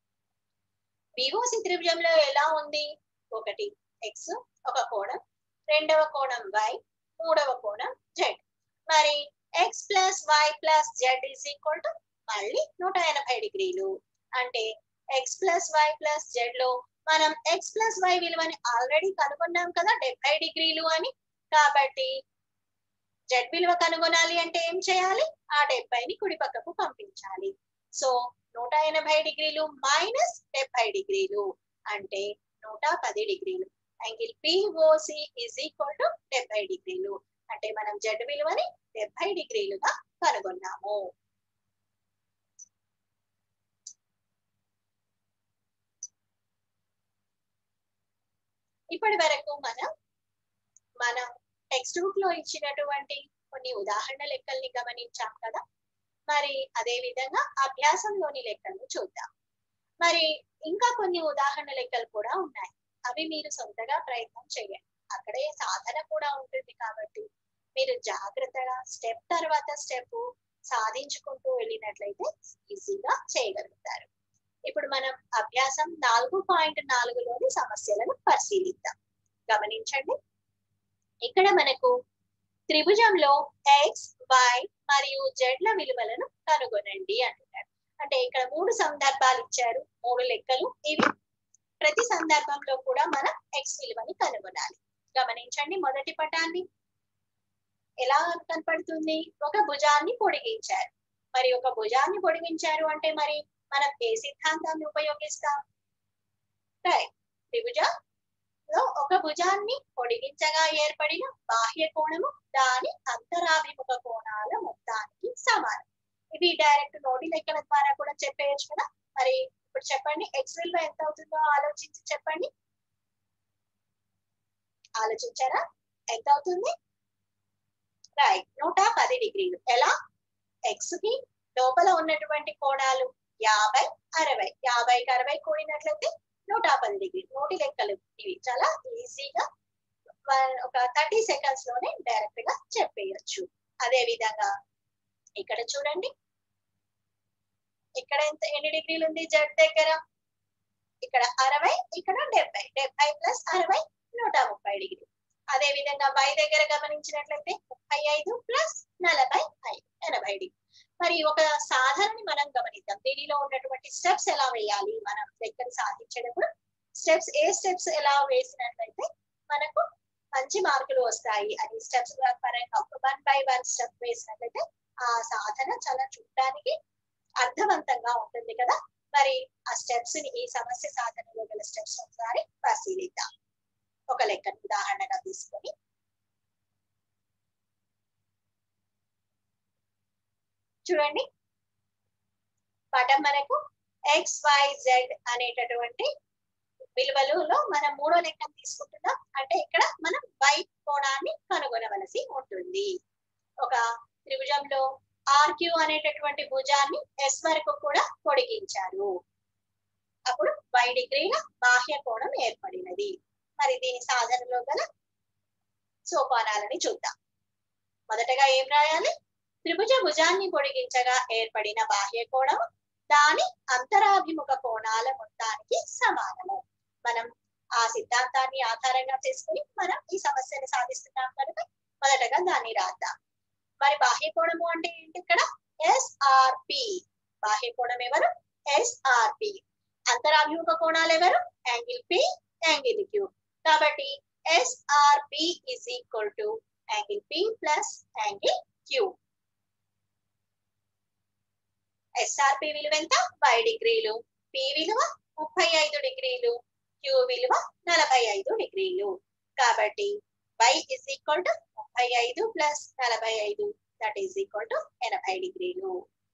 బిఓసి త్రిభుజంలో ఎలా ఉంది? ఒకటి ఎక్స్ ఒక కోణం, రెండవ కోణం వై, మూడవ కోణం జెడ్. మరి x plus y plus Z is equal to మళ్ళీ నూట ఎనభై డిగ్రీలు. అంటే x plus y plus Z లో మనం ఎక్స్ ప్లస్ వై విలువని ఆల్రెడీ కనుగొన్నాం కదా డెబ్బై డిగ్రీలు అని. కాబట్టి జెడ్ విలువ కనుగొనాలి అంటే ఏం చేయాలి? ఆ డెబ్బైని కుడి పక్కకు పంపించాలి. సో నూట ఎనభై డిగ్రీలు మైనస్ డెబ్బై డిగ్రీలు అంటే నూట పది డిగ్రీలు. Angle POC is equal to డెబ్బై డిగ్రీలు. అంటే మనం జెడ్ విలువని డెబ్బై డిగ్రీలుగా కనుగొన్నాము. ఇప్పటి వరకు మనం మనం టెక్స్ట్ బుక్ లో ఇచ్చినటువంటి కొన్ని ఉదాహరణ లెక్కల్ని గమనించాం కదా. మరి అదే విధంగా అభ్యాసంలోని లెక్కలను చూద్దాం. మరి ఇంకా కొన్ని ఉదాహరణ లెక్కలు కూడా ఉన్నాయి. అవి మీరు సొంతగా ప్రయత్నం చేయండి. అక్కడే సాధన కూడా ఉంటుంది కాబట్టి మీరు జాగ్రత్తగా స్టెప్ తర్వాత స్టెప్ సాధించుకుంటూ వెళ్ళినట్లయితే ఈజీగా చేయగలుగుతారు. ఇప్పుడు మనం అభ్యాసం నాలుగు పాయింట్ నాలుగులోని సమస్యలను పరిశీలిద్దాం. గమనించండి, ఇక్కడ మనకు త్రిభుజంలో ఎక్స్ వై మరియు జెడ్ల విలువలను కనుగొనండి అంటున్నారు. అంటే ఇక్కడ మూడు సందర్భాలు ఇచ్చారు, మూడు లెక్కలు ఇవి. ప్రతి సందర్భంలో కూడా మనం ఎక్స్ విలువని కనుగొనాలి. గమనించండి, మొదటి పటాన్ని ఎలా కనపడుతుంది? ఒక భుజాన్ని పొడిగించారు. మరి ఒక భుజాన్ని పొడిగించారు అంటే మరి మనం ఏ సిద్ధాంతాన్ని ఉపయోగిస్తాం? రైట్, త్రిభుజ లో ఒక భుజాన్ని పొడిగించగా ఏర్పడిన బాహ్య కోణము దాని అంతరాభిముఖ కోణాల మొత్తానికి సమానం. ఇవి డైరెక్ట్ నోటి లెక్కల ద్వారా కూడా చెప్పేయచ్చు కదా. మరి ఇప్పుడు చెప్పండి, ఎక్స్ విలువ ఎంత అవుతుందో ఆలోచించి చెప్పండి. ఆలోచించారా? ఎంత అవుతుంది? రైట్, నూట పది డిగ్రీలు. ఎలా? ఎక్స్ కి లోపల ఉన్నటువంటి కోణాలు యాభై అరవై, యాభైకి అరవై కూడినట్లయితే నూట పది డిగ్రీలు. నోటి లెక్కలు ఇవి చాలా ఈజీగా ఒక థర్టీ సెకండ్స్ లోనే డైరెక్ట్ గా చెప్పేయచ్చు. అదే విధంగా ఇక్కడ చూడండి, ఇక్కడ ఎంత ఎన్ని డిగ్రీలు ఉంది జెడ్ దగ్గర? ఇక్కడ అరవై, ఇక్కడ డెబ్బై. డెబ్బై ప్లస్ అరవై నూట ముప్పై డిగ్రీలు. అదే విధంగా వై దగ్గర గమనించినట్లయితే ముప్పై ఐదు ప్లస్ నలభై ఐదు, ఎనభై డిగ్రీ. మరి ఒక సాధనని మనం గమనిద్దాం. దీనిలో ఉన్నటువంటి స్టెప్స్ ఎలా వేయాలి మనం లెక్కను సాధించేటప్పుడు. స్టెప్స్ ఏ స్టెప్స్ ఎలా వేసినట్లయితే మనకు మంచి మార్కులు వస్తాయి అని స్టెప్స్ పరంగా వన్ బై వన్ స్టెప్ వేసినట్లయితే ఆ సాధన చాలా చూడడానికి అర్థవంతంగా ఉంటుంది కదా. మరి ఆ స్టెప్స్ ని, ఈ సమస్య సాధనలో గల స్టెప్స్ ఒకసారి పరిశీలిద్దాం. ఒక లెక్కను ఉదాహరణగా తీసుకొని చూడండి. పటం మనకు ఎక్స్ వై జెడ్ అనేటటువంటి విలువలలో మనం మూడో లెక్కను తీసుకుంటున్నాం. అంటే ఇక్కడ మనం వై కోణాన్ని కనుగొనవలసి ఉంటుంది. ఒక త్రిభుజంలో ఆర్క్యూ అనేటటువంటి భుజాన్ని ఎస్ వరకు కూడా పొడిగించారు. అప్పుడు వై డిగ్రీల బాహ్య కోణం ఏర్పడినది. మరి దీని సాధనలో గల సోపానాలని చూద్దాం. మొదటగా ఏం రాయాలి? త్రిభుజ భుజాన్ని పొడిగించగా ఏర్పడిన బాహ్య కోణం దాని అంతరాభిముఖ కోణాల మొత్తానికి సమానము. మనం ఆ సిద్ధాంతాన్ని ఆధారంగా చేసుకుని మనం ఈ సమస్యను సాధిస్తున్నాం కనుక మొదటగా దాన్ని రాద్దాం. మరి బాహ్య కోణము అంటే ఏంటి? ఇక్కడ ఎస్ఆర్పి. బాహ్య కోణం ఎవరు? ఎస్ఆర్పి. అంతరాభిముఖ కోణాలు ఎవరు? Angle P, angle Q. కాబట్టి SRP is equal to angle P plus angle Q. SRP విలువ ఎంత? వై డిగ్రీలు. పి విలువ ముప్పై ఐదు డిగ్రీలు. క్యూ విలువ నలభై ఐదు డిగ్రీలు. కాబట్టి వై ఇస్ ఈక్వల్ టు ముప్పై ఐదు ప్లస్ నలభై ఐదు, దట్ ఈస్ ఈక్వల్ టు ఎనభై డిగ్రీలు.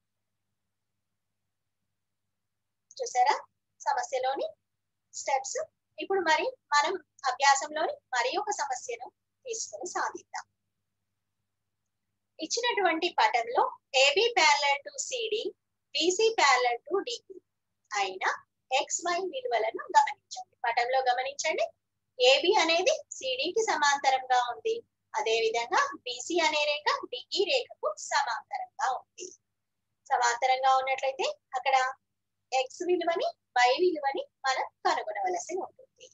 చూసారా సమస్యలోని స్టెప్స్? ఇప్పుడు మరి మనం అభ్యాసంలోని మరి ఒక సమస్యను తీసుకుని సాధిద్దాం. ఇచ్చినటువంటి పటంలో AB parallel to CD, BC parallel to DE అయిన ఎక్స్ వై విలువలను గమనించండి. పటంలో గమనించండి, ఏబి అనేది సిడికి సమాంతరంగా ఉంది. అదే విధంగా బిసి అనే రేఖ డిఈ రేఖకు సమాంతరంగా ఉంది. సమాంతరంగా ఉన్నట్లయితే అక్కడ ఎక్స్ విలువని, వై విలువని మనం కనుగొనవలసి ఉంటుంది.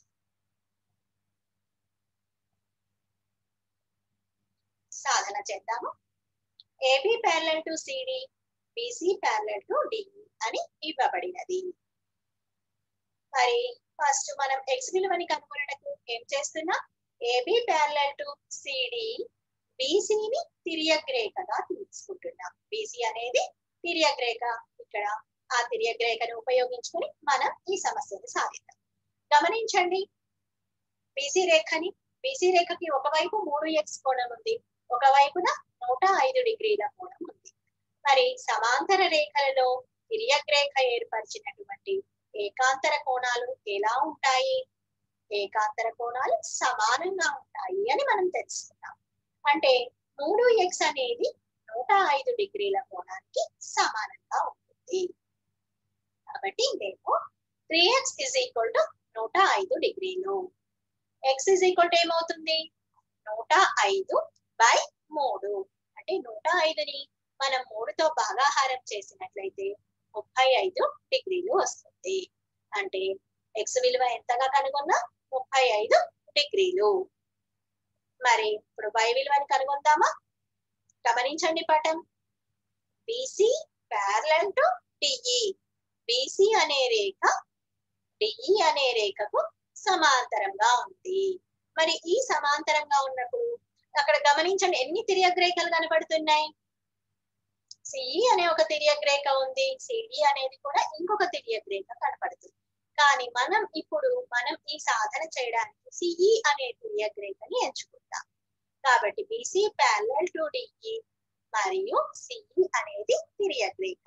సాధన చేద్దాము. AB parallel to CD, BC parallel to DE అని ఇవ్వబడినది. మరి ఫస్ట్ మనం ఎక్స్ విలువని కనుగొనడానికి ఏం చేస్తున్నాం? ఏబి ప్యారలల్ టు సిడి, బిసిని తిర్యక్ రేఖగా తీసుకుంటున్నాం. బిసి అనేది తిర్యక్ రేఖ. ఇక్కడ ఆ తిర్యక్ రేఖను ఉపయోగించుకొని మనం ఈ సమస్యను సాధిద్దాం. గమనించండి బిసి రేఖని. బిసి రేఖకి ఒకవైపు మూడు ఎక్స్ కోణం ఉంది, ఒకవైపున నూట ఐదు డిగ్రీల కోణం ఉంది. మరి సమాంతర రేఖలలో తిర్యక్ రేఖ ఏర్పరిచినటువంటి ఏకాంతర కోణాలు ఎలా ఉంటాయి? ఏకాంతర కోణాలు సమానంగా ఉంటాయి అని మనం తెలుసుకున్నాం. అంటే మూడు ఎక్స్ అనేది నూట ఐదు డిగ్రీల కోణానికి సమానంగా ఉంటుంది. కాబట్టి మేము three x is equal to నూట ఐదు డిగ్రీలు. ఎక్స్ ఇజ్ ఈక్వల్ టు ఏమవుతుంది? నూట ఐదు బై మూడు. అంటే నూట ఐదుని మనం మూడుతో భాగాహారం చేసినట్లయితే ముప్పై ఐదు డిగ్రీలు వస్తుంది. అంటే ఎక్స్ విలువ ఎంతగా కనుగొన్నా? ముప్పై ఐదు డిగ్రీలు. మరి ఇప్పుడు వై విలువని కనుగొందామా? గమనించండి పటం. BC parallel to DE. BC అనే రేఖ డిఈ అనే రేఖకు సమాంతరంగా ఉంది. మరి ఈ సమాంతరంగా ఉన్నప్పుడు అక్కడ గమనించండి ఎన్ని తిర్యక్ రేఖలు కనబడుతున్నాయి? సిఈ అనే ఒక తిర్యక్ రేఖ ఉంది, సిడి అనేది కూడా ఇంకొక తిర్యక్ రేఖ కనపడుతుంది. కానీ మనం ఇప్పుడు మనం ఈ సాధన చేయడానికి సిఈ అనే తిర్యక్ రేఖని ఎంచుకుంటాం. కాబట్టి బీసీ ప్యారలల్ టు డిఈ మరియు సిఈ అనేది తిర్యక్ రేఖ.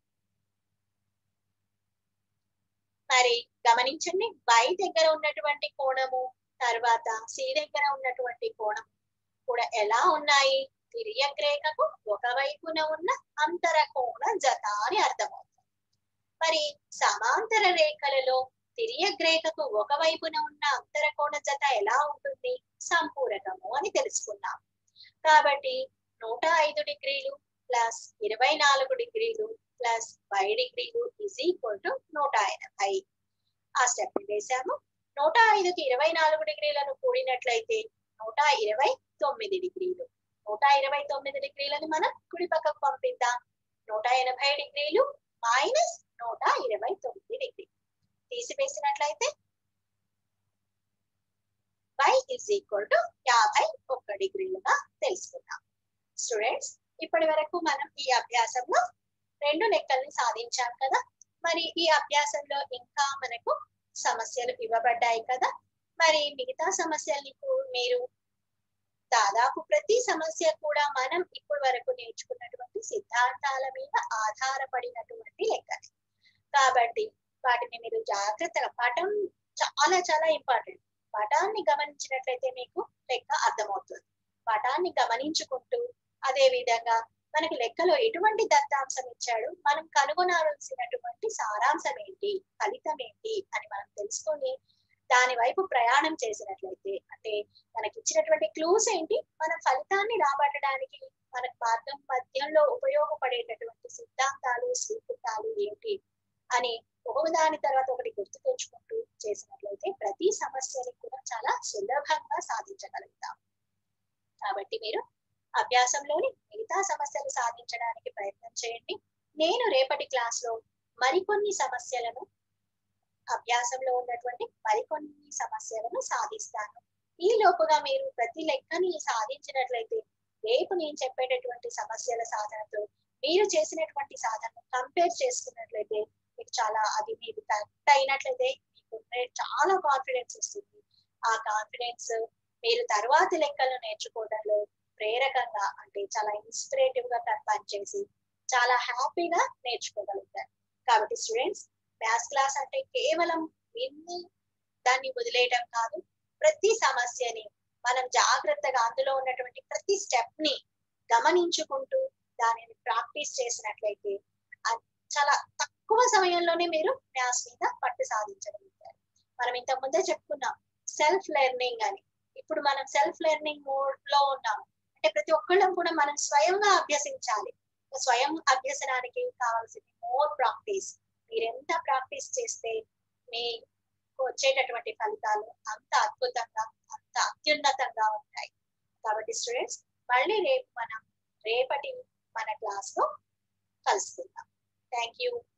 మరి గమనించండి, వై దగ్గర ఉన్నటువంటి కోణము తర్వాత సి దగ్గర ఉన్నటువంటి కోణం కూడా ఎలా ఉన్నాయి? తిర్యక్ రేఖకు ఒకవైపున ఉన్న అంతర కోణ జత అని అర్థమవుతుంది. మరి సమాంతర రేఖలలో తిర్యక్ రేఖకు ఒకవైపున ఉన్న అంతర కోణ జత ఎలా ఉంటుంది? సంపూరకము అని తెలుసుకున్నాం. కాబట్టి నూట ఐదు డిగ్రీలు ప్లస్ ఇరవై నాలుగు డిగ్రీలు ప్లస్ వై డిగ్రీలు ఈజ్ ఈక్వల్ టు నూట ఎనభై. ఆ స్టెప్ వేసాము. నూట ఐదుకి ఇరవై నాలుగు డిగ్రీలను కూడినట్లయితే నూట ఇరవై తొమ్మిది డిగ్రీలు. నూట ఇరవై తొమ్మిది డిగ్రీలను మనం కుడి పక్కకు పంపిద్దాం. నూట ఎనభై డిగ్రీలు మైనస్ నూట ఇరవై తొమ్మిది డిగ్రీలు తీసివేసినట్లయితే వై ఇజ్ ఈక్వల్ టు యాభై ఒక్క డిగ్రీలుగా తెలుసుకున్నాం. స్టూడెంట్స్, ఇప్పటి వరకు మనం ఈ అభ్యాసంలో రెండు లెక్కల్ని సాధించాం కదా. మరి ఈ అభ్యాసంలో ఇంకా మనకు సమస్యలు ఇవ్వబడ్డాయి కదా. మరి మిగతా సమస్యల్ని మీరు దాదాపు ప్రతి సమస్య కూడా మనం ఇప్పటి వరకు నేర్చుకున్నటువంటి సిద్ధాంతాల మీద ఆధారపడినటువంటి లెక్కలు. కాబట్టి వాటిని మీరు జాగ్రత్తగా, పటం చాలా చాలా ఇంపార్టెంట్. పటాన్ని గమనించినట్లయితే మీకు లెక్క అర్థమవుతుంది. పటాన్ని గమనించుకుంటూ అదే విధంగా మనకి లెక్కలో ఎటువంటి దత్తాంశం ఇచ్చాడు, మనం కనుగొనాల్సినటువంటి సారాంశం ఏంటి, ఫలితం ఏంటి అని మనం తెలుసుకొని దాని వైపు ప్రయాణం చేసినట్లయితే, అంటే మనకి ఇచ్చినటువంటి క్లూస్ ఏంటి, మన ఫలితాన్ని రాబట్టడానికి మనకు మార్గం మధ్యంలో ఉపయోగపడేటటువంటి సిద్ధాంతాలు సూత్రాలు ఏంటి అని ఒకదాని తర్వాత ఒకటి గుర్తు తెచ్చుకుంటూ చేసినట్లయితే ప్రతి సమస్యని కూడా చాలా సులభంగా సాధించగలుగుతాం. కాబట్టి మీరు అభ్యాసంలోని మిగతా సమస్యలు సాధించడానికి ప్రయత్నం చేయండి. నేను రేపటి క్లాస్ లో మరికొన్ని సమస్యలను, అభ్యాసంలో ఉన్నటువంటి మరికొన్ని సమస్యలను సాధిస్తాను. ఈ లోపుగా మీరు ప్రతి లెక్కని సాధించినట్లయితే రేపు నేను చెప్పేటటువంటి సమస్యల సాధనతో మీరు చేసినటువంటి సాధనను కంపేర్ చేసుకున్నట్లయితే మీకు చాలా, అది మీకు కరెక్ట్ అయినట్లయితే మీకు చాలా కాన్ఫిడెన్స్ వస్తుంది. ఆ కాన్ఫిడెన్స్ మీరు తర్వాతి లెక్కలను నేర్చుకోవడంలో ప్రేరకంగా, అంటే చాలా ఇన్స్పిరేటివ్ గా పనిచేసి చాలా హ్యాపీగా నేర్చుకోగలుగుతారు. కాబట్టి స్టూడెంట్స్, మ్యాథ్స్ క్లాస్ అంటే కేవలం విన్ని దాన్ని వదిలేయడం కాదు. ప్రతి సమస్యని మనం జాగ్రత్తగా అందులో ఉన్నటువంటి ప్రతి స్టెప్ ని గమనించుకుంటూ దానిని ప్రాక్టీస్ చేసినట్లయితే చాలా తక్కువ సమయంలోనే మీరు మ్యాథ్స్ మీద పట్టు సాధించగలుగుతారు. మనం ఇంతకు ముందే చెప్పుకున్నాం సెల్ఫ్ లెర్నింగ్ అని. ఇప్పుడు మనం సెల్ఫ్ లెర్నింగ్ మోడ్ లో ఉన్నాం. అంటే ప్రతి ఒక్కళ్ళం కూడా మనం స్వయంగా అభ్యసించాలి. స్వయం అభ్యసనానికి కావాల్సింది మోర్ ప్రాక్టీస్. మీరు ఎంత ప్రాక్టీస్ చేస్తే మీ వచ్చేటటువంటి ఫలితాలు అంత అద్భుతంగా, అంత అత్యున్నతంగా ఉంటాయి. కాబట్టి స్టూడెంట్స్, మళ్ళీ రేపు మనం రేపటి మన క్లాస్ లో కలుసుకుందాం. Thank you.